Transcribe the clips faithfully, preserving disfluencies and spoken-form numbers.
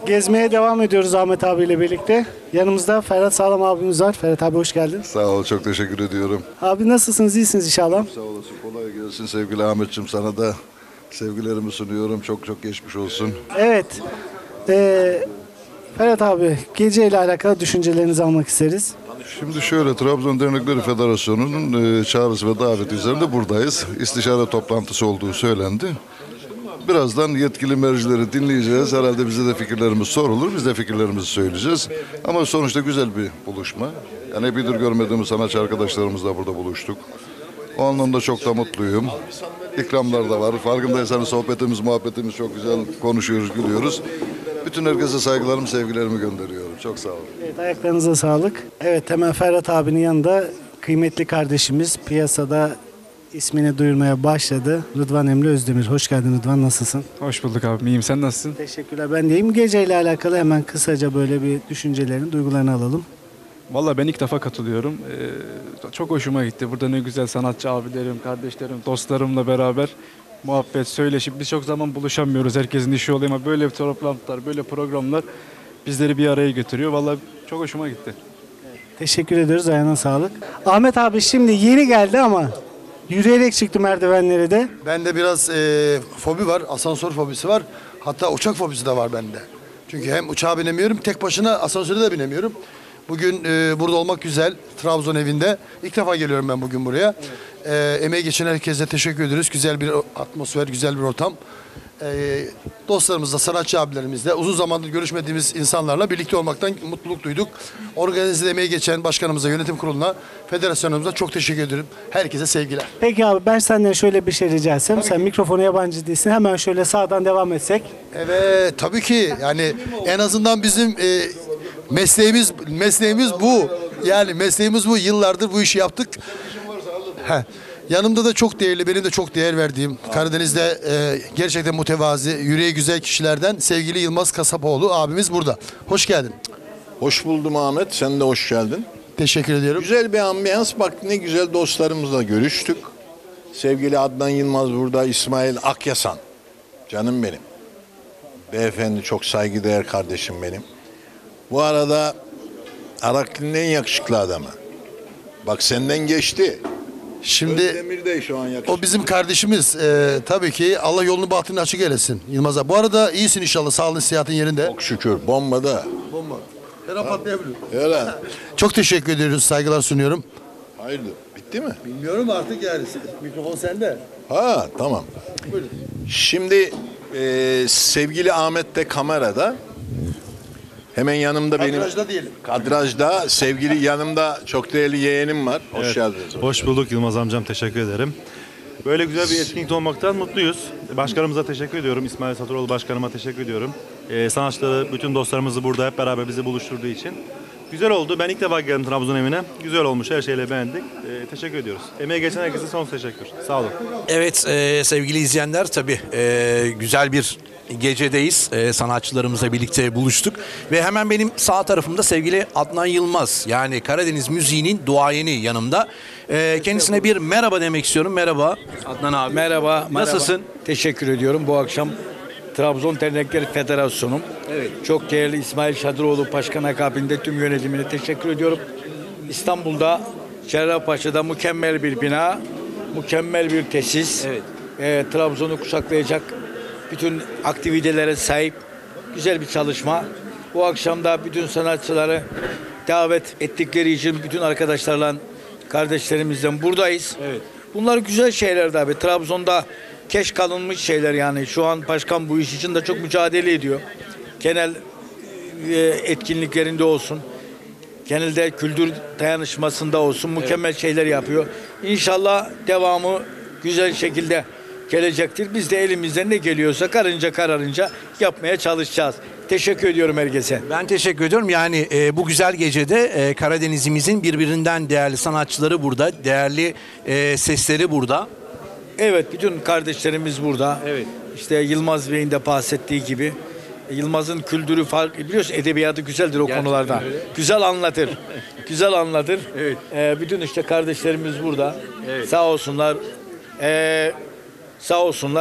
Gezmeye devam ediyoruz Ahmet abiyle birlikte. Yanımızda Ferhat Sağlam abimiz var. Ferhat abi hoş geldin. Sağ ol, çok teşekkür ediyorum. Abi nasılsınız? İyisiniz inşallah. Sağ olasın, kolay gelsin sevgili Ahmetciğim. Sana da sevgilerimi sunuyorum. Çok çok geçmiş olsun. Evet. Ee, Ferhat abi geceyle alakalı düşüncelerinizi almak isteriz. Şimdi şöyle, Trabzon Dernekleri Federasyonu'nun e, çağrısı ve daveti üzerinde buradayız. İstişare toplantısı olduğu söylendi. Birazdan yetkili mercileri dinleyeceğiz. Herhalde bize de fikirlerimiz sorulur. Biz de fikirlerimizi söyleyeceğiz. Ama sonuçta güzel bir buluşma. Yani epeydir görmediğimiz sanatçı arkadaşlarımızla burada buluştuk. O anlamda çok da mutluyum. İkramlar da var. Farkındaysanız sohbetimiz, muhabbetimiz çok güzel. Konuşuyoruz, gülüyoruz. Bütün herkese saygılarımı, sevgilerimi gönderiyorum. Çok sağ olun. Evet, ayaklarınıza sağlık. Evet, hemen Ferhat abinin yanında kıymetli kardeşimiz piyasada ismini duyurmaya başladı. Rıdvan Emre Özdemir. Hoş geldin Rıdvan, nasılsın? Hoş bulduk abi. İyiyim. Sen nasılsın? Teşekkürler. Ben deyim. Geceyle alakalı hemen kısaca böyle bir düşüncelerini, duygularını alalım. Vallahi ben ilk defa katılıyorum. Ee, çok hoşuma gitti. Burada ne güzel sanatçı abilerim, kardeşlerim, dostlarımla beraber muhabbet, söyleşip biz çok zaman buluşamıyoruz. Herkesin işi oluyor ama böyle toplantılar, böyle programlar bizleri bir araya götürüyor. Vallahi çok hoşuma gitti. Teşekkür ediyoruz. Ayağına sağlık. Ahmet abi şimdi yeni geldi ama yürüyerek çıktı merdivenleri de. Bende biraz e, fobi var, asansör fobisi var. Hatta uçak fobisi de var bende. Çünkü hem uçağa binemiyorum, tek başına asansöre de binemiyorum. Bugün e, burada olmak güzel, Trabzon evinde. İlk defa geliyorum ben bugün buraya. E, emeği geçen herkese teşekkür ediyoruz. Güzel bir atmosfer, güzel bir ortam. E, dostlarımızla, sanatçı abilerimizle, uzun zamandır görüşmediğimiz insanlarla birlikte olmaktan mutluluk duyduk. Organize emeği geçen başkanımıza, yönetim kuruluna, federasyonumuza çok teşekkür ederim. Herkese sevgiler. Peki abi ben senden şöyle bir şey rica etsem. Sen mikrofona yabancı değilsin. Hemen şöyle sağdan devam etsek. Evet, tabii ki. Yani en azından bizim e, mesleğimiz mesleğimiz bu. Yani mesleğimiz bu. Yıllardır bu işi yaptık. Heh. Yanımda da çok değerli, benim de çok değer verdiğim, Karadeniz'de e, gerçekten mütevazi, yüreği güzel kişilerden sevgili Yılmaz Kasapoğlu abimiz burada. Hoş geldin. Hoş buldum Ahmet. Sen de hoş geldin. Teşekkür ediyorum. Güzel bir ambiyans. Bak ne güzel dostlarımızla görüştük. Sevgili Adnan Yılmaz burada. İsmail Akyasan. Canım benim. Beyefendi çok saygıdeğer kardeşim benim. Bu arada Araklı'nın en yakışıklı adamı. Bak senden geçti. Şimdi Özdemir de şu an yakışıklı. o bizim kardeşimiz. E, tabii ki Allah yolunu bahtını açık eylesin Yılmaz'a. Bu arada iyisin inşallah. Sağlığın, sıhhatin yerinde. Çok şükür. Bombada. Bomba. Her an patlayabilir. Öyle. Çok teşekkür ediyoruz. Saygılar sunuyorum. Hayırdır? Bitti mi? Bilmiyorum artık yani. Mikrofon sende. Ha tamam. Buyurun. Şimdi e, sevgili Ahmet de kamerada. Hemen yanımda benim Kadrajda diyelim. kadrajda sevgili yanımda çok değerli yeğenim var. Hoş Evet, geldiniz. Hoş bulduk Yılmaz amcam, teşekkür ederim. Böyle güzel bir etkinlikte olmaktan mutluyuz. Başkanımıza teşekkür ediyorum. İsmail Saturoğlu başkanıma teşekkür ediyorum. Ee, sanatçıları, bütün dostlarımızı burada hep beraber bizi buluşturduğu için. Güzel oldu. Ben ilk defa geldim Trabzon evine. Güzel olmuş. Her şeyle beğendik. Ee, teşekkür ediyoruz. Emeğe geçen herkese son teşekkür. Sağ olun. Evet e, sevgili izleyenler tabii e, güzel bir gecedeyiz. E, sanatçılarımızla birlikte buluştuk. Ve hemen benim sağ tarafımda sevgili Adnan Yılmaz. Yani Karadeniz müziğinin duayeni yanımda. E, kendisine bir merhaba demek istiyorum. Merhaba Adnan abi. Merhaba. Nasılsın? Merhaba. Teşekkür ediyorum. Bu akşam Trabzon Dernekleri Federasyonu. Evet. Çok değerli İsmail Şadıroğlu Başkan akabinde tüm yönetimine teşekkür ediyorum. İstanbul'da Cerrahpaşa'da mükemmel bir bina, mükemmel bir tesis. Evet. Ee, Trabzon'u kuşatlayacak bütün aktivitelere sahip güzel bir çalışma. Bu akşam da bütün sanatçıları davet ettikleri için bütün arkadaşlarla, kardeşlerimizden buradayız. Evet. Bunlar güzel şeyler de abi. Trabzon'da keş kalınmış şeyler yani. Şu an başkan bu iş için de çok mücadele ediyor. Genel e, etkinliklerinde olsun. Genelde kültür dayanışmasında olsun. Mükemmel şeyler yapıyor. İnşallah devamı güzel şekilde gelecektir. Biz de elimizden ne geliyorsa karınca kararınca yapmaya çalışacağız. Teşekkür ediyorum herkese. Ben teşekkür ediyorum. Yani e, bu güzel gecede e, Karadenizimizin birbirinden değerli sanatçıları burada. Değerli e, sesleri burada. Evet, bütün kardeşlerimiz burada. Evet. İşte Yılmaz Bey'in de bahsettiği gibi. Yılmaz'ın kültürü farklı. Biliyorsun edebiyatı güzeldir o Gerçekten konularda. öyle. Güzel anlatır. Güzel anlatır. Evet. Ee, bütün işte kardeşlerimiz burada. Evet. Sağ olsunlar. Ee, sağ olsunlar.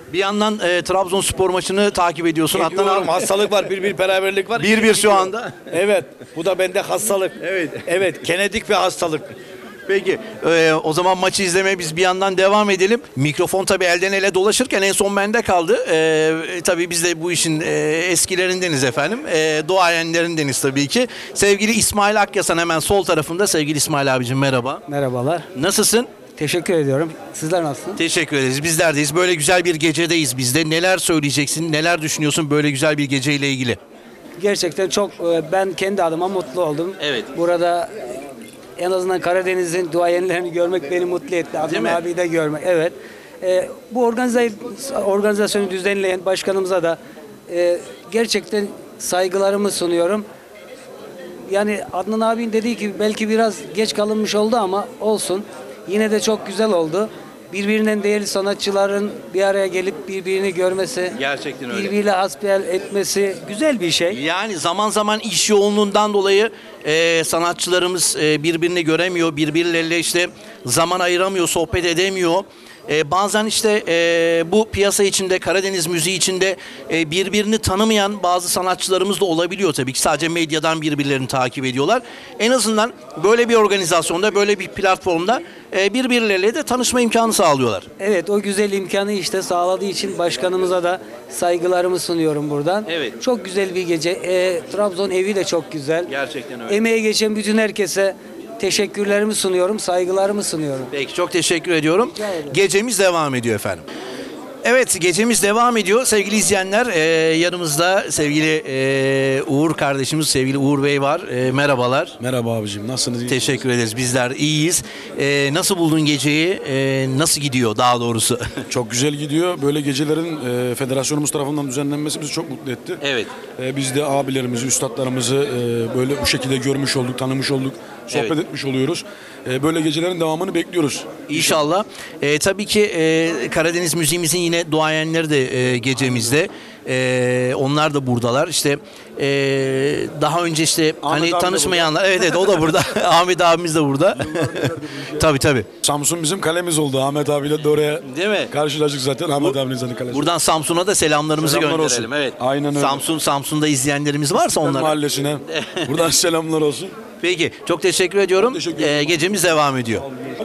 Bir yandan e, Trabzonspor maçını takip ediyorsun. Adnan Ediyorum, abi. hastalık var, bir bir beraberlik var. bir bir şu anda. Evet, bu da bende hastalık. Evet. Evet, genetik bir hastalık. Peki e, o zaman maçı izlemeye biz bir yandan devam edelim. Mikrofon tabii elden ele dolaşırken en son bende kaldı. E, tabii biz de bu işin e, eskilerindeniz efendim. E, duayenlerindeniz tabii ki. Sevgili İsmail Akyasan hemen sol tarafında. Sevgili İsmail abicim merhaba. Merhabalar. Nasılsın? Teşekkür ediyorum. Sizler nasılsınız? Teşekkür ederiz. Bizlerdeyiz. Böyle güzel bir gecedeyiz biz de. Neler söyleyeceksin? Neler düşünüyorsun böyle güzel bir geceyle ilgili? Gerçekten çok e, ben kendi adıma mutlu oldum. Evet. Burada en azından Karadeniz'in duayenlerini görmek beni mutlu etti. Değil Adnan mi? abiyi de görmek. Evet. E, bu organize, organizasyonu düzenleyen başkanımıza da e, gerçekten saygılarımı sunuyorum. Yani Adnan abinin dediği gibi belki biraz geç kalınmış oldu ama olsun. Yine de çok güzel oldu. Birbirinden değerli sanatçıların bir araya gelip birbirini görmesi, Gerçekten öyle. birbiriyle hasbihal etmesi güzel bir şey. Yani zaman zaman iş yoğunluğundan dolayı e, sanatçılarımız e, birbirini göremiyor, birbirleriyle işte zaman ayıramıyor, sohbet edemiyor. E, bazen işte e, bu piyasa içinde, Karadeniz müziği içinde e, birbirini tanımayan bazı sanatçılarımız da olabiliyor tabii ki. Sadece medyadan birbirlerini takip ediyorlar. En azından böyle bir organizasyonda, böyle bir platformda e, birbirleriyle de tanışma imkanı sağlıyorlar. Evet, o güzel imkanı işte sağladığı için başkanımıza da saygılarımı sunuyorum buradan. Evet. Çok güzel bir gece. E, Trabzon evi de çok güzel. Gerçekten öyle. Emeğe geçen bütün herkese teşekkürlerimi sunuyorum, saygılarımı sunuyorum. Peki çok teşekkür ediyorum. Rica ederim. Gecemiz devam ediyor efendim. Evet gecemiz devam ediyor sevgili izleyenler. E, yanımızda sevgili e, Uğur kardeşimiz, sevgili Uğur Bey var. E, merhabalar. Merhaba abicim, nasılsınız? Teşekkür ederiz. Bizler iyiyiz. E, nasıl buldun geceyi? E, nasıl gidiyor daha doğrusu? Çok güzel gidiyor. Böyle gecelerin e, federasyonumuz tarafından düzenlenmesi bizi çok mutlu etti. Evet. E, biz de abilerimizi, üstadlarımızı e, böyle bu şekilde görmüş olduk, tanımış olduk, sohbet Evet. etmiş oluyoruz. E, böyle gecelerin devamını bekliyoruz. İnşallah. E, tabii ki e, Karadeniz müziğimizin yine duayenleri de e, gecemizde. E, onlar da buradalar. İşte e, daha önce işte Ahmet hani abi de tanışmayanlar, evet evet o da burada. Ahmet abimiz de burada. Tabii tabii. Samsun bizim kalemiz oldu. Ahmet abiyle de oraya Değil mi? karşılaştık zaten. Ahmet abinin zaten kalesi. Buradan Samsun'a da selamlarımızı Selamlar gönderelim. olsun. Evet. Aynen öyle. Samsun Samsun'da izleyenlerimiz varsa onlara. Mahallesine. Buradan selamlar olsun. Peki çok teşekkür ediyorum. teşekkür ederim. E, gecemiz devam ediyor.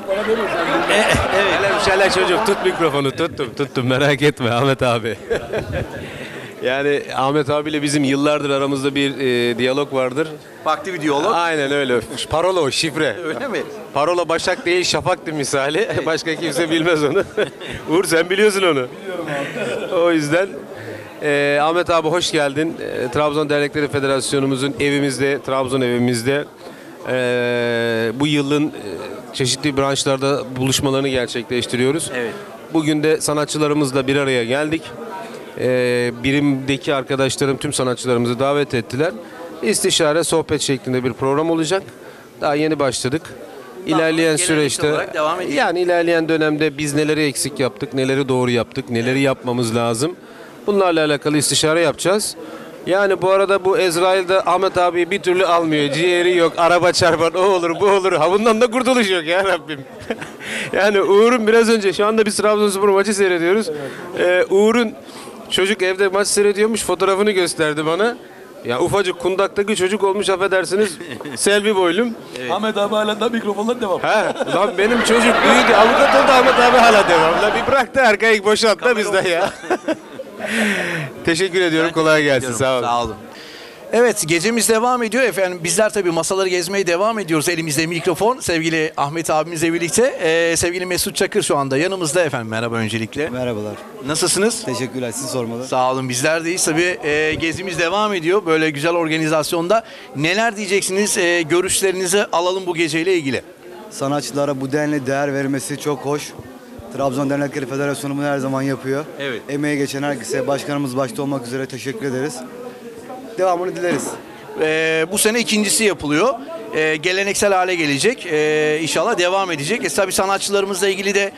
E, evet. Hele bir şeyler çocuk tut mikrofonu tuttum tuttum merak etme Ahmet abi. Yani Ahmet abiyle bizim yıllardır aramızda bir e, diyalog vardır. Farklı bir diyalog. Aynen öyle. Parola o şifre. Öyle mi? Parola Başak değil Şafak'tır misali. Başka kimse bilmez onu. Uğur sen biliyorsun onu. Biliyorum abi. O yüzden e, Ahmet abi hoş geldin. E, Trabzon Dernekleri Federasyonumuzun evimizde, Trabzon evimizde e, bu yılın e, çeşitli branşlarda buluşmalarını gerçekleştiriyoruz. Evet. Bugün de sanatçılarımızla bir araya geldik. Ee, birimdeki arkadaşlarım tüm sanatçılarımızı davet ettiler. İstişare, sohbet şeklinde bir program olacak. Daha yeni başladık. İlerleyen geleneksel süreçte olarak devam edecek. yani ilerleyen dönemde biz neleri eksik yaptık, neleri doğru yaptık, neleri yapmamız lazım. Bunlarla alakalı istişare yapacağız. Yani bu arada bu Ezrail'de Ahmet abi bir türlü almıyor. Ciğeri yok, araba çarpan, o olur, bu olur. Ha bundan da kurtuluş yok ya Rabbim. Yani Uğur'un biraz önce, şu anda biz Trabzonspor maçı seyrediyoruz. Ee, Uğur'un çocuk evde maç seyrediyormuş, fotoğrafını gösterdi bana. Ya ufacık kundaktaki çocuk olmuş affedersiniz. Selvi boylum. Ahmet abi hala da mikrofonlar devam. Ha, lan benim çocuk büyüdü, avukat oldu Ahmet abi hala devam. La bir bırak da arkayı boşalt da bizde ya. Teşekkür ediyorum. Kolay gelsin. Sağ olun. Sağ olun. Evet gecemiz devam ediyor efendim. Bizler tabii masaları gezmeye devam ediyoruz. Elimizde mikrofon. Sevgili Ahmet abimizle birlikte. Ee, sevgili Mesut Çakır şu anda yanımızda efendim. Merhaba öncelikle. Merhabalar. Nasılsınız? Teşekkürler. Sizi sormalı. Sağ olun bizler deyiz. Tabii e, gezimiz devam ediyor. Böyle güzel organizasyonda. Neler diyeceksiniz? E, görüşlerinizi alalım bu geceyle ilgili. Sanatçılara bu denli değer vermesi çok hoş. Trabzon Dernekleri Federasyonu bunu her zaman yapıyor. Evet. Emeği geçen herkese, başkanımız başta olmak üzere teşekkür ederiz. Devamını dileriz. Ee, bu sene ikincisi yapılıyor. Ee, geleneksel hale gelecek. Ee, İnşallah devam edecek. E, tabii sanatçılarımızla ilgili de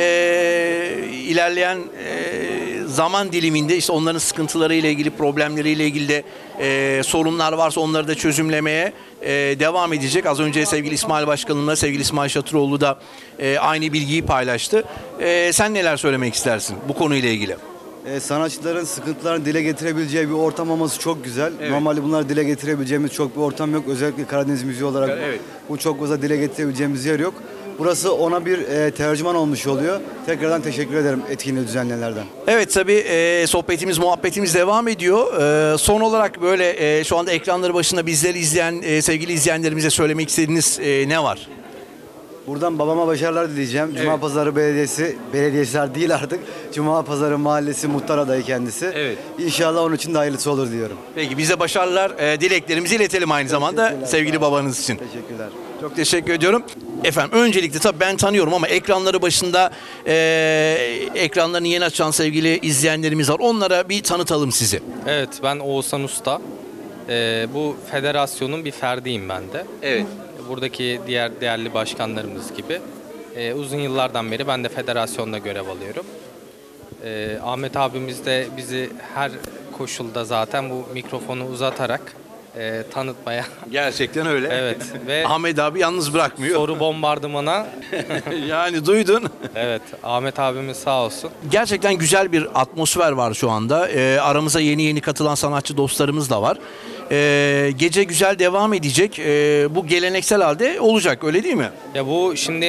e, ilerleyen e, zaman diliminde işte onların sıkıntılarıyla ilgili, problemleriyle ilgili de e, sorunlar varsa onları da çözümlemeye e, devam edecek. Az önce sevgili İsmail Başkanımla sevgili İsmail Şatıroğlu da e, aynı bilgiyi paylaştı. E, sen neler söylemek istersin bu konuyla ilgili? e, sanatçıların sıkıntılarını dile getirebileceği bir ortam olması çok güzel. Evet. Normalde bunları dile getirebileceğimiz çok bir ortam yok. Özellikle Karadeniz müziği olarak Evet. bu çok fazla dile getirebileceğimiz yer yok. Burası ona bir e, tercüman olmuş oluyor. Tekrardan teşekkür ederim etkinliği düzenleyenlerden. Evet tabii e, sohbetimiz, muhabbetimiz devam ediyor. E, son olarak böyle e, şu anda ekranları başında bizleri izleyen e, sevgili izleyenlerimize söylemek istediğiniz e, ne var? Buradan babama başarılar dileyeceğim. Cuma Evet. Pazarı Belediyesi, belediyeciler değil artık. Cuma Pazarı Mahallesi muhtar adayı kendisi. Evet. İnşallah onun için de hayırlısı olur diyorum. Peki bize başarılar, e, dileklerimizi iletelim aynı zamanda Teşekkürler. sevgili babanız için. Teşekkürler. Çok teşekkür ediyorum. Efendim öncelikle tabii ben tanıyorum ama ekranları başında e, ekranlarını yeni açan sevgili izleyenlerimiz var. Onlara bir tanıtalım sizi. Evet, ben Oğuzhan Usta. Ee, bu federasyonun bir ferdiyim ben de. Evet. Buradaki diğer değerli başkanlarımız gibi. Ee, uzun yıllardan beri ben de federasyonda görev alıyorum. Ee, Ahmet abimiz de bizi her koşulda zaten bu mikrofonu uzatarak e, tanıtmaya. Gerçekten öyle. Evet. Ve Ahmet abi yalnız bırakmıyor. soru bombardımana. Yani duydun. Evet, Ahmet abimiz sağ olsun. Gerçekten güzel bir atmosfer var şu anda. Ee, aramıza yeni yeni katılan sanatçı dostlarımız da var. Ee, gece güzel devam edecek. Ee, bu geleneksel halde olacak, öyle değil mi? Ya bu şimdi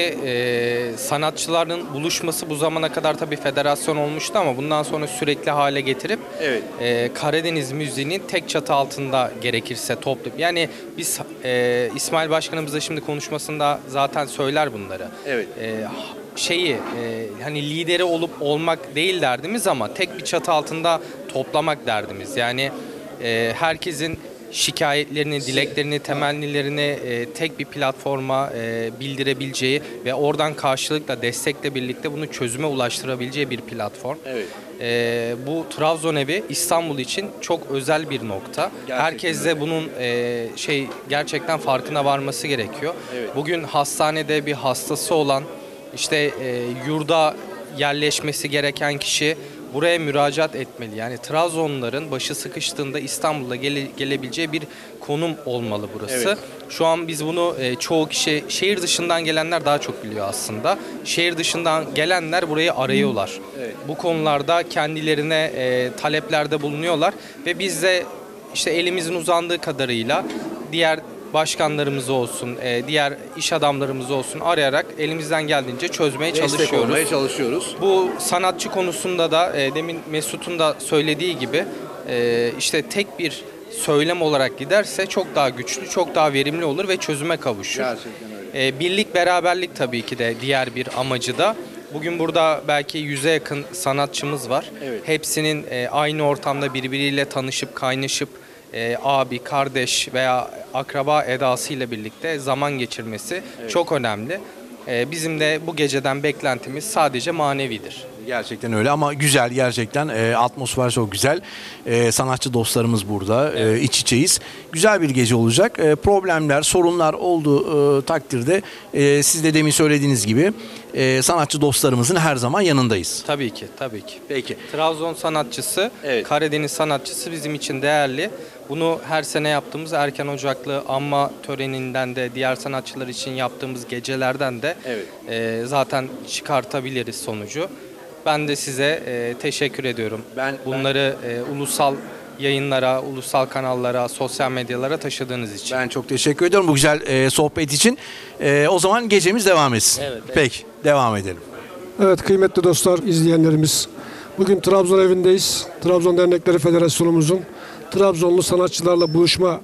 e, sanatçıların buluşması bu zamana kadar tabii federasyon olmuştu ama bundan sonra sürekli hale getirip Evet. e, Karadeniz müziğinin tek çatı altında gerekirse toplayıp, yani biz e, İsmail Başkanımız da şimdi konuşmasında zaten söyler bunları. Evet. E, şeyi e, hani lideri olup olmak değil derdimiz ama tek bir çatı altında toplamak derdimiz. Yani e, herkesin şikayetlerini, dileklerini, temennilerini e, tek bir platforma e, bildirebileceği ve oradan karşılıkla, destekle birlikte bunu çözüme ulaştırabileceği bir platform. Evet. E, bu Trabzon Evi İstanbul için çok özel bir nokta. Gerçekten Herkes de bunun e, şey gerçekten farkına varması gerekiyor. Evet. Bugün hastanede bir hastası olan, işte e, yurda yerleşmesi gereken kişi buraya müracaat etmeli. Yani Trabzonluların başı sıkıştığında İstanbul'da gele, gelebileceği bir konum olmalı burası. Evet. Şu an biz bunu e, çoğu kişi, şehir dışından gelenler daha çok biliyor aslında. Şehir dışından gelenler burayı arıyorlar. Evet. Bu konularda kendilerine e, taleplerde bulunuyorlar ve biz de işte elimizin uzandığı kadarıyla diğer başkanlarımız olsun, e, diğer iş adamlarımız olsun arayarak elimizden geldiğince çözmeye Destek çalışıyoruz. olmaya çalışıyoruz. Bu sanatçı konusunda da e, demin Mesut'un da söylediği gibi e, işte tek bir söylem olarak giderse çok daha güçlü, çok daha verimli olur ve çözüme kavuşur. Gerçekten öyle. E, birlik, beraberlik tabii ki de diğer bir amacı da. Bugün burada belki yüze yakın sanatçımız var. Evet. Hepsinin e, aynı ortamda birbiriyle tanışıp, kaynaşıp e, abi, kardeş veya akraba edasıyla birlikte zaman geçirmesi Evet. çok önemli. E, bizim de bu geceden beklentimiz sadece manevidir. Gerçekten öyle ama güzel, gerçekten e, atmosfer çok güzel. E, sanatçı dostlarımız burada, e, iç içeyiz. Güzel bir gece olacak. E, problemler, sorunlar olduğu e, takdirde e, siz de demin söylediğiniz gibi e, sanatçı dostlarımızın her zaman yanındayız. Tabii ki, tabii ki. Peki. Trabzon sanatçısı, Evet. Karadeniz sanatçısı bizim için değerli. Bunu her sene yaptığımız Erken Ocaklı anma töreninden de, diğer sanatçılar için yaptığımız gecelerden de Evet. e, zaten çıkartabiliriz sonucu. Ben de size e, teşekkür ediyorum. Ben- Bunları e, ulusal yayınlara, ulusal kanallara, sosyal medyalara taşıdığınız için. Ben çok teşekkür ediyorum bu güzel e, sohbet için. E, o zaman gecemiz devam etsin. Evet, evet. Peki, devam edelim. Evet kıymetli dostlar, izleyenlerimiz. Bugün Trabzon evindeyiz. Trabzon Dernekleri Federasyonumuzun Trabzonlu sanatçılarla buluşma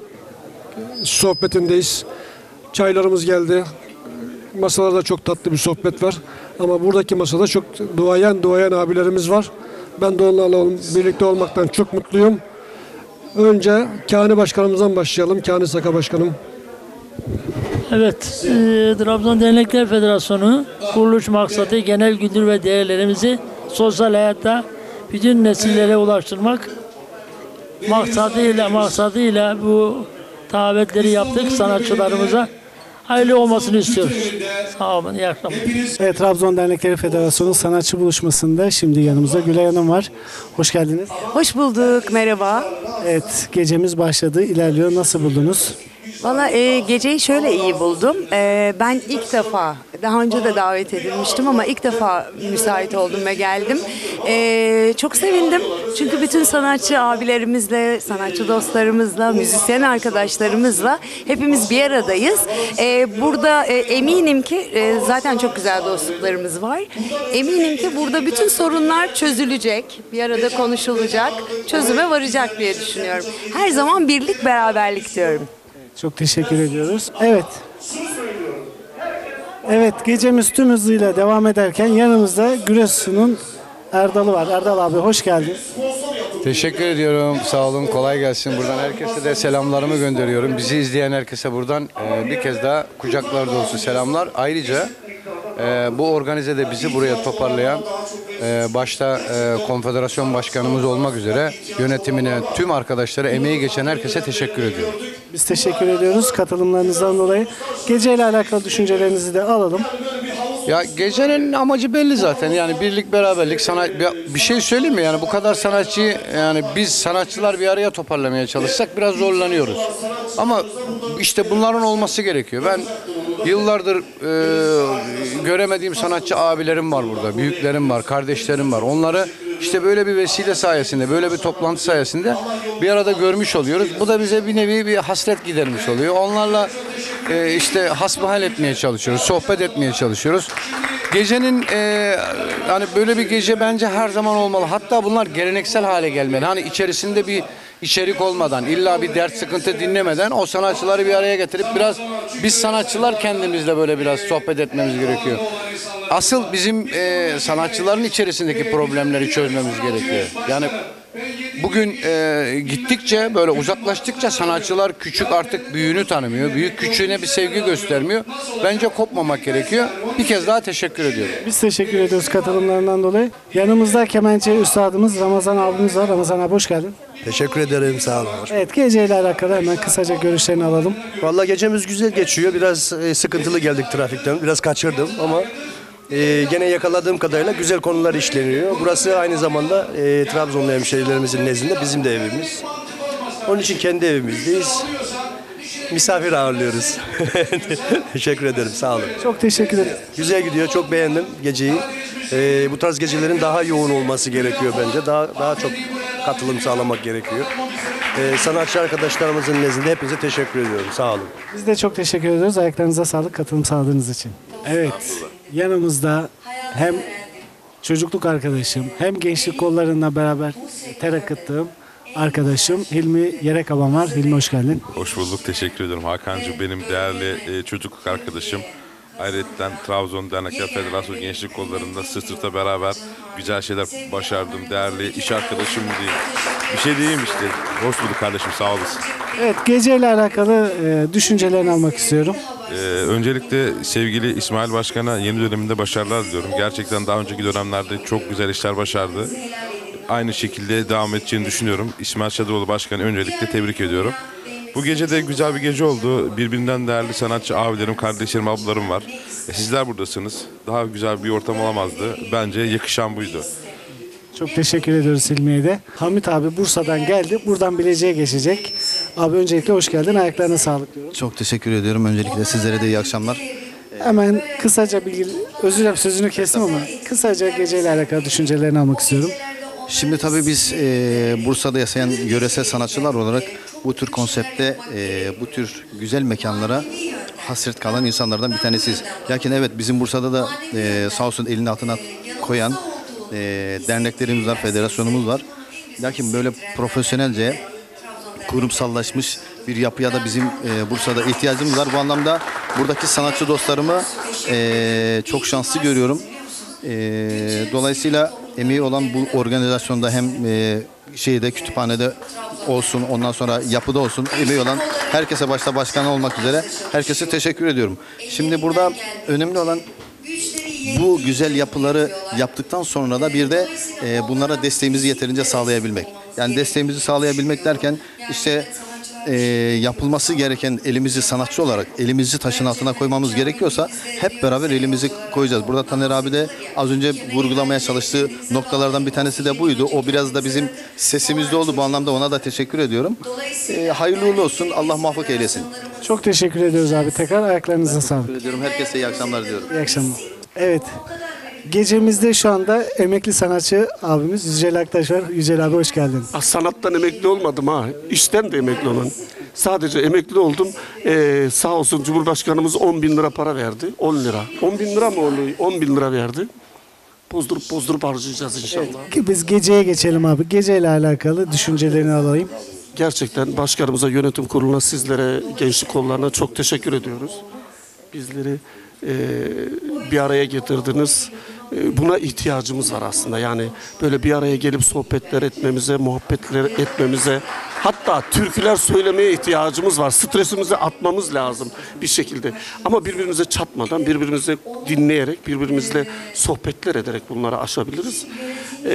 sohbetindeyiz. Çaylarımız geldi. Masalarda çok tatlı bir sohbet var. Ama buradaki masada çok duayen duayen abilerimiz var. Ben de onlarla ol- birlikte olmaktan çok mutluyum. Önce Kani Başkanımızdan başlayalım. Kani Saka Başkanım. Evet, e, Trabzon Dernekler Federasyonu kuruluş maksadı genel güdür ve değerlerimizi sosyal hayatta bütün nesillere ulaştırmak maksadıyla maksadıyla bu davetleri yaptık sanatçılarımıza. Hayırlı olmasını istiyoruz. Sağ olun, iyi akşamlar. Evet, Trabzon Dernekleri Federasyonu sanatçı buluşmasında şimdi yanımızda Gülay Hanım var. Hoş geldiniz. Hoş bulduk, merhaba. Evet, gecemiz başladı, ilerliyor. Nasıl buldunuz? Valla e, geceyi şöyle iyi buldum. E, ben ilk defa, daha önce de davet edilmiştim ama ilk defa müsait oldum ve geldim. E, çok sevindim. Çünkü bütün sanatçı abilerimizle, sanatçı dostlarımızla, müzisyen arkadaşlarımızla hepimiz bir aradayız. E, burada e, eminim ki e, zaten çok güzel dostluklarımız var. Eminim ki burada bütün sorunlar çözülecek, bir arada konuşulacak, çözüme varacak diye düşünüyorum. Her zaman birlik, beraberlik diyorum. Çok teşekkür ediyoruz. Evet. Evet, gecemiz tüm hızıyla devam ederken yanımızda Güresun'un Erdal'ı var. Erdal abi hoş geldin. Teşekkür ediyorum. Sağ olun. Kolay gelsin. Buradan herkese de selamlarımı gönderiyorum. Bizi izleyen herkese buradan e, bir kez daha kucaklar dolusu selamlar. Ayrıca e, bu organizede bizi buraya toparlayan e, başta e, konfederasyon başkanımız olmak üzere yönetimine, tüm arkadaşlara, emeği geçen herkese teşekkür ediyorum. Biz teşekkür ediyoruz katılımlarınızdan dolayı. Geceyle alakalı düşüncelerinizi de alalım. Ya gecenin amacı belli zaten. Yani birlik, beraberlik, sanat bir şey söyleyeyim mi? Yani bu kadar sanatçıyı, yani biz sanatçılar bir araya toparlamaya çalışsak biraz zorlanıyoruz. Ama işte bunların olması gerekiyor. Ben yıllardır e, göremediğim sanatçı abilerim var burada, büyüklerim var, kardeşlerim var. Onları işte böyle bir vesile sayesinde, böyle bir toplantı sayesinde bir arada görmüş oluyoruz. Bu da bize bir nevi bir hasret gidermiş oluyor. Onlarla e, işte hasbihal etmeye çalışıyoruz, sohbet etmeye çalışıyoruz. Gecenin e, hani böyle bir gece bence her zaman olmalı. Hatta bunlar geleneksel hale gelmeli. Hani içerisinde bir içerik olmadan, illa bir dert sıkıntı dinlemeden o sanatçıları bir araya getirip biraz biz sanatçılar kendimizle böyle biraz sohbet etmemiz gerekiyor. Asıl bizim e, sanatçıların içerisindeki problemleri çözmemiz gerekiyor. Yani bugün e, gittikçe böyle uzaklaştıkça sanatçılar küçük artık büyüğünü tanımıyor. Büyük küçüğüne bir sevgi göstermiyor. Bence kopmamak gerekiyor. Bir kez daha teşekkür ediyorum. Biz teşekkür ediyoruz katılımlarından dolayı. Yanımızda kemençe üstadımız Ramazan abimiz var. Ramazan abi hoş geldin. Teşekkür ederim, sağ olun. Evet, geceyle alakalı hemen kısaca görüşlerini alalım. Vallahi gecemiz güzel geçiyor. Biraz e, sıkıntılı geldik trafikten. Biraz kaçırdım ama e, gene yakaladığım kadarıyla güzel konular işleniyor. Burası aynı zamanda e, Trabzonlu hemşehrilerimizin nezdinde bizim de evimiz. Onun için kendi evimizdeyiz. Misafir ağırlıyoruz. Teşekkür ederim, sağ olun. Çok teşekkür ederim. Güzel gidiyor, çok beğendim geceyi. E, bu tarz gecelerin daha yoğun olması gerekiyor bence. Daha daha çok katılım sağlamak gerekiyor. Ee, sanatçı arkadaşlarımızın nezdinde hepinize teşekkür ediyorum. Sağ olun. Biz de çok teşekkür ediyoruz. Ayaklarınıza sağlık katılım sağladığınız için. Evet, yanımızda hem çocukluk arkadaşım hem gençlik kollarıyla beraber ter akıttığım arkadaşım Hilmi Yerekaban var. Hilmi hoş geldin. Hoş bulduk, teşekkür ediyorum. Hakan'cığım benim değerli e, çocukluk arkadaşım. Ayrıca Trabzon Dernekler Federasyonu Gençlik Kolları'nda sırt sırta beraber güzel şeyler başardım. Değerli iş arkadaşım diyeyim. Bir şey diyeyim işte. Hoş bulduk kardeşim, sağ olasın. Evet, geceyle alakalı e, düşüncelerini almak istiyorum. Ee, öncelikle sevgili İsmail Başkan'a yeni döneminde başarılar diliyorum. Gerçekten daha önceki dönemlerde çok güzel işler başardı. Aynı şekilde devam edeceğini düşünüyorum. İsmail Çadıroğlu Başkan'ı öncelikle tebrik ediyorum. Bu gece de güzel bir gece oldu. Birbirinden değerli sanatçı abilerim, kardeşlerim, ablalarım var. E, sizler buradasınız. Daha güzel bir ortam olamazdı. Bence yakışan buydu. Çok teşekkür ediyoruz Hilmi'ye de. Hamit abi Bursa'dan geldi. Buradan Bilecik'e geçecek. Abi öncelikle hoş geldin. Ayaklarına sağlık diyorum. Çok teşekkür ediyorum. Öncelikle sizlere de iyi akşamlar. Hemen kısaca bilgi, özür dilerim sözünü kestim ama kısaca geceyle alakalı düşüncelerini almak istiyorum. Şimdi tabii biz e, Bursa'da yaşayan yöresel sanatçılar olarak bu tür konsepte, e, bu tür güzel mekanlara hasret kalan insanlardan bir tanesiyiz. Lakin evet, bizim Bursa'da da e, sağ olsun elinin altına koyan e, derneklerimiz var, federasyonumuz var. Lakin böyle profesyonelce kurumsallaşmış bir yapıya da bizim e, Bursa'da ihtiyacımız var. Bu anlamda buradaki sanatçı dostlarımı e, çok şanslı görüyorum. E, dolayısıyla emeği olan bu organizasyonda hem e, şeyde kütüphanede olsun, ondan sonra yapıda olsun emeği olan herkese, başta başkan olmak üzere herkese teşekkür ediyorum. Şimdi burada önemli olan bu güzel yapıları yaptıktan sonra da bir de e, bunlara desteğimizi yeterince sağlayabilmek. Yani desteğimizi sağlayabilmek derken İşte e, yapılması gereken elimizi sanatçı olarak elimizi taşın altına koymamız gerekiyorsa hep beraber elimizi koyacağız. Burada Taner abi de az önce vurgulamaya çalıştığı noktalardan bir tanesi de buydu. O biraz da bizim sesimizde oldu. Bu anlamda ona da teşekkür ediyorum. E, hayırlı uğurlu olsun. Allah muvaffak eylesin. Çok teşekkür ediyoruz abi. Tekrar ayaklarınıza sağlık. Teşekkür ediyorum. Herkese iyi akşamlar diliyorum. İyi akşamlar. Evet. Gecemizde şu anda emekli sanatçı abimiz Yücel Aktaş var. Yücel abi hoş geldin. Ah, sanattan emekli olmadım ha. İşten de emekli olan. Sadece emekli oldum. Ee, sağ olsun Cumhurbaşkanımız on bin lira para verdi. on lira. on bin lira mı oluyor? on bin lira verdi. Bozdurup bozdurup harcayacağız inşallah. Evet, biz geceye geçelim abi. Geceyle alakalı düşüncelerini alayım. Gerçekten başkanımıza, yönetim kuruluna, sizlere, gençlik kollarına çok teşekkür ediyoruz. Bizleri e, bir araya getirdiniz. E, buna ihtiyacımız var aslında. Yani böyle bir araya gelip sohbetler etmemize, muhabbetler etmemize, hatta türküler söylemeye ihtiyacımız var. Stresimizi atmamız lazım bir şekilde. Ama birbirimize çatmadan, birbirimize dinleyerek, birbirimizle sohbetler ederek bunları aşabiliriz. E,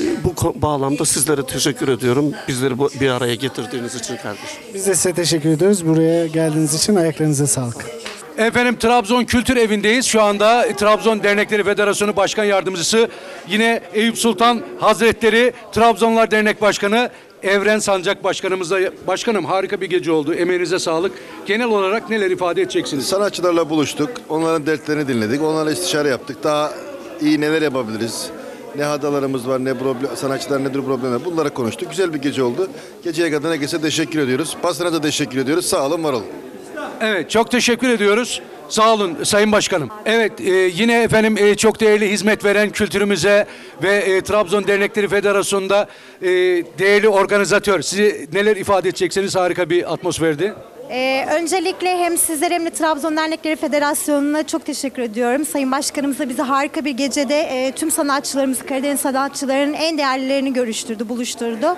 bu bağlamda sizlere teşekkür ediyorum. Bizleri bu, bir araya getirdiğiniz için kardeşim. Biz de size teşekkür ediyoruz. Buraya geldiğiniz için ayaklarınıza sağlık. Efendim Trabzon Kültür Evi'ndeyiz. Şu anda Trabzon Dernekleri Federasyonu Başkan Yardımcısı, yine Eyüp Sultan Hazretleri Trabzonlar Dernek Başkanı Evren Sancak Başkanımızla. Başkanım, harika bir gece oldu. Emeğinize sağlık. Genel olarak neler ifade edeceksiniz? Sanatçılarla buluştuk. Onların dertlerini dinledik. Onlarla istişare yaptık. Daha iyi neler yapabiliriz? Ne hatalarımız var, ne problem, sanatçılar nedir problemler? Bunları konuştuk. Güzel bir gece oldu. Geceye kadar herkese teşekkür ediyoruz. Basına da teşekkür ediyoruz. Sağ olun, var olun. Evet, çok teşekkür ediyoruz. Sağ olun Sayın Başkanım. Evet, e, yine efendim e, çok değerli hizmet veren kültürümüze ve e, Trabzon Dernekleri Federasyonu'nda e, değerli organizatör. Sizi neler ifade edeceksiniz? Harika bir atmosferdi. Ee, öncelikle hem sizlere hem de Trabzon Dernekleri Federasyonu'na çok teşekkür ediyorum. Sayın Başkanımızla bizi harika bir gecede e, tüm sanatçılarımız, Karadeniz sanatçılarının en değerlilerini görüştürdü, buluşturdu.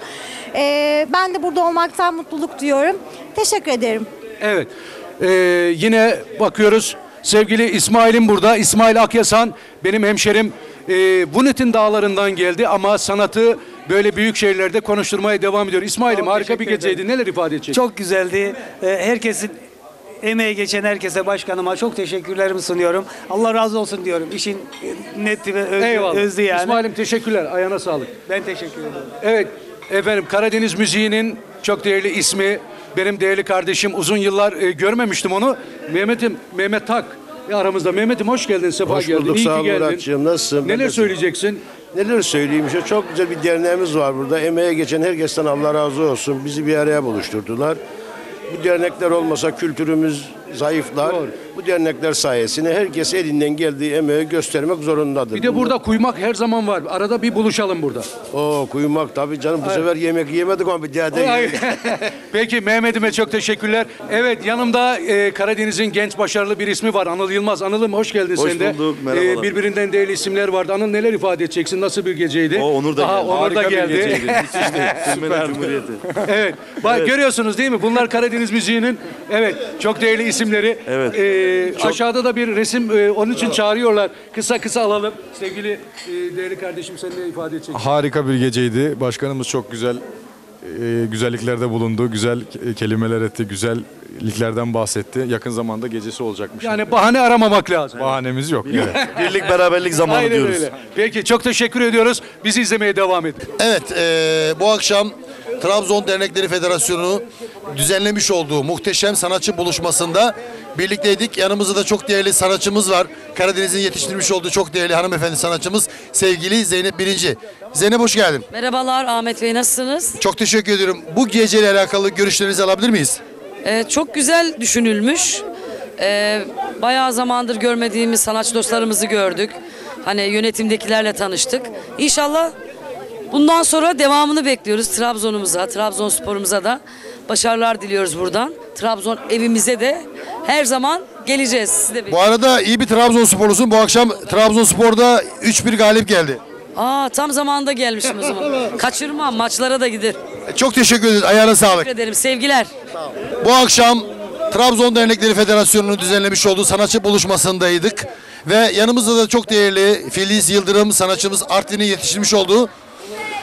E, ben de burada olmaktan mutluluk duyuyorum. Teşekkür ederim. Evet, e, yine bakıyoruz sevgili İsmail'im burada. İsmail Akyasan benim hemşerim. E, Vunet'in dağlarından geldi ama sanatı böyle büyük şehirlerde konuşturmaya devam ediyor. İsmail'im, harika bir geceydi. Neler ifade edecek? Çok güzeldi. Ee, Herkesin emeği geçen herkese, başkanıma çok teşekkürlerimi sunuyorum. Allah razı olsun diyorum. İşin netti ve öz, Eyvallah. özlü yani. İsmail'im teşekkürler. Ayağına sağlık. Ben teşekkür ederim. Evet efendim, Karadeniz müziğinin çok değerli ismi, benim değerli kardeşim, uzun yıllar e, görmemiştim onu. Mehmet'im, Mehmet Tak aramızda. Mehmet'im hoş geldin, sefa hoş geldin. bulduk, İyi sağ ki ol geldin. Muratcığım, nasılsın? Neler Ben de- söyleyeceksin? Neler söyleyeyim işte, çok güzel bir derneğimiz var burada. Emeğe geçen herkesten Allah razı olsun. Bizi bir araya buluşturdular. Bu dernekler olmasa kültürümüz zayıflar. Bu dernekler sayesinde herkes elinden geldiği emeği göstermek zorundadır. Bir de burada kuymak her zaman var. Arada bir buluşalım burada. Oo, kuymak tabii canım, bu Ay. sefer yemek yemedik ama bir daha da Ay. yemek. Peki Mehmet'ime çok teşekkürler. Evet, yanımda e, Karadeniz'in genç başarılı bir ismi var. Anıl Yılmaz. Anıl'ım hoş geldin Hoş sen de. bulduk, merhabalar. E, birbirinden değerli isimler vardı. Anıl, neler ifade edeceksin? Nasıl bir geceydi? O Onur da Aha, geldi. Onur da Harika bir geldi. geceydi. Müthişti. Sürmenen Cumhuriyeti. Evet. Bak, Evet. görüyorsunuz değil mi? Bunlar Karadeniz müziğinin evet çok değerli isimleri. Evet. E, Çok- Aşağıda da bir resim e, onun için çağırıyorlar. Kısa kısa alalım. Sevgili e, değerli kardeşim, sen ne ifade edeceksin? Harika bir geceydi. Başkanımız çok güzel e, güzelliklerde bulundu. Güzel ke- kelimeler etti. Güzelliklerden bahsetti. Yakın zamanda gecesi olacakmış. Yani bahane aramamak lazım. Bahanemiz yok. Evet. Birlik beraberlik zamanı Aynen diyoruz. öyle. Peki, çok teşekkür ediyoruz. Bizi izlemeye devam edin. Evet, eee, bu akşam Trabzon Dernekleri Federasyonu düzenlemiş olduğu muhteşem sanatçı buluşmasında birlikteydik. Yanımızda da çok değerli sanatçımız var. Karadeniz'in yetiştirmiş olduğu çok değerli hanımefendi sanatçımız sevgili Zeynep Birinci. Zeynep hoş geldin. Merhabalar Ahmet Bey, nasılsınız? Çok teşekkür ediyorum. Bu geceyle alakalı görüşlerinizi alabilir miyiz? Ee, çok güzel düşünülmüş. Ee, bayağı zamandır görmediğimiz sanatçı dostlarımızı gördük. Hani yönetimdekilerle tanıştık. İnşallah bundan sonra devamını bekliyoruz. Trabzon'umuza, Trabzonspor'umuza da başarılar diliyoruz buradan. Trabzon evimize de her zaman geleceğiz. Siz de Bu arada iyi bir Trabzonsporlusun. Bu akşam Trabzonspor'da üç bir galip geldi. Aa, tam zamanında gelmişim o zaman. Kaçırmam, maçlara da gider. Çok teşekkür ederiz. Ayağına sağlık. Teşekkür ederim. Sevgiler. Bu akşam Trabzon Dernekleri Federasyonu'nun düzenlemiş olduğu sanatçı buluşmasındaydık. Ve yanımızda da çok değerli Filiz Yıldırım sanatçımız Artvin'in yetiştirmiş olduğu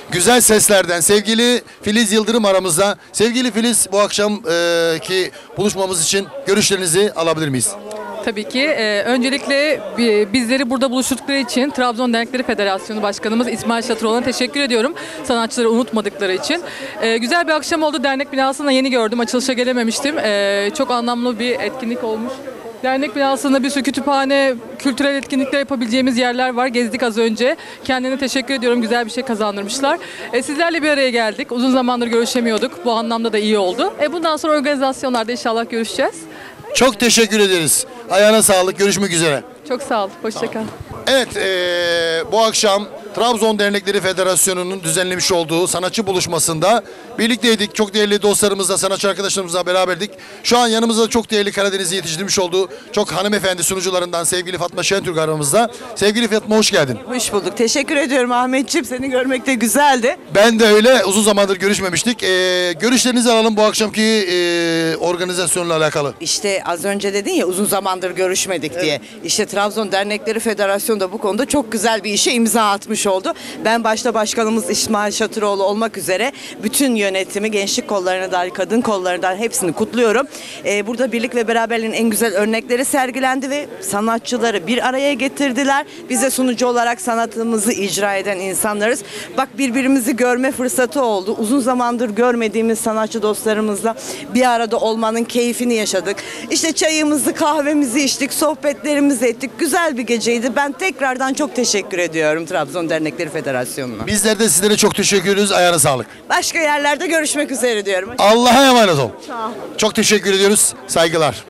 güzel seslerden sevgili Filiz Yıldırım aramızda. Sevgili Filiz, bu akşamki buluşmamız için görüşlerinizi alabilir miyiz? Tabii ki. Ee, öncelikle bi- bizleri burada buluşturdukları için Trabzon Dernekleri Federasyonu Başkanımız İsmail Şatıroğlu'na teşekkür ediyorum. Sanatçıları unutmadıkları için. Ee, güzel bir akşam oldu. Dernek binasını yeni gördüm. Açılışa gelememiştim. Ee, çok anlamlı bir etkinlik olmuş. Dernek binasında bir sürü kütüphane, kültürel etkinlikler yapabileceğimiz yerler var. Gezdik az önce. Kendine teşekkür ediyorum. Güzel bir şey kazandırmışlar. E, sizlerle bir araya geldik. Uzun zamandır görüşemiyorduk. Bu anlamda da iyi oldu. E, bundan sonra organizasyonlarda inşallah görüşeceğiz. Çok teşekkür ederiz. Ayağına sağlık. Görüşmek üzere. Çok sağ ol. Hoşça kal. Evet, eee, bu akşam Trabzon Dernekleri Federasyonu'nun düzenlemiş olduğu sanatçı buluşmasında birlikteydik. Çok değerli dostlarımızla, sanatçı arkadaşlarımızla beraberdik. Şu an yanımızda çok değerli Karadeniz'i yetiştirmiş olduğu çok hanımefendi sunucularından sevgili Fatma Şentürk aramızda. Sevgili Fatma, hoş geldin. Hoş bulduk. Teşekkür ediyorum Ahmetciğim. Seni görmek de güzeldi. Ben de öyle. Uzun zamandır görüşmemiştik. Eee, görüşlerinizi alalım bu akşamki eee, organizasyonla alakalı. İşte az önce dedin ya uzun zamandır görüşmedik diye. İşte Trabzon Dernekleri Federasyonu da bu konuda çok güzel bir işe imza atmış oldu. Ben başta başkanımız İsmail Şatıroğlu olmak üzere bütün yönetimi, gençlik kollarına dair, kadın kollarına dair hepsini kutluyorum. Ee, burada birlik ve beraberliğin en güzel örnekleri sergilendi ve sanatçıları bir araya getirdiler. Biz de sunucu olarak sanatımızı icra eden insanlarız. Bak, birbirimizi görme fırsatı oldu. Uzun zamandır görmediğimiz sanatçı dostlarımızla bir arada olmanın keyfini yaşadık. İşte çayımızı, kahvemizi içtik, sohbetlerimizi ettik. Güzel bir geceydi. Ben tekrardan çok teşekkür ediyorum Trabzon Dernekleri Federasyonu'na. Bizler de sizlere çok teşekkür ediyoruz. Ayağına sağlık. Başka yerlerde görüşmek üzere diyorum. Allah'a emanet ol. Sağ ol. Çok teşekkür ediyoruz. Saygılar.